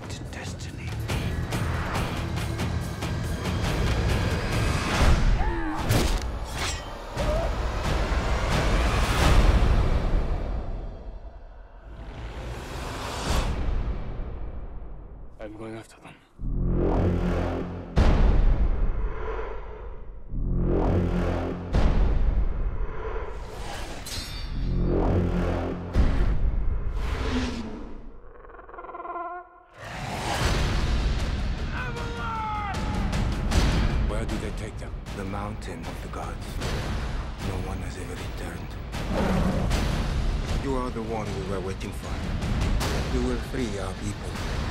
to destiny. I'm going after them. Where do they take them? The mountain of the gods. No one has ever returned. You are the one we were waiting for. You will free our people.